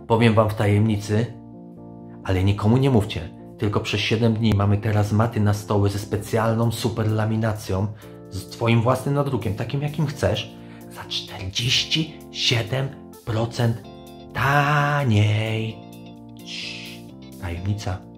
Powiem wam w tajemnicy, ale nikomu nie mówcie. Tylko przez 7 dni mamy teraz maty na stoły ze specjalną super laminacją, z twoim własnym nadrukiem, takim jakim chcesz, za 47% taniej. Tajemnica.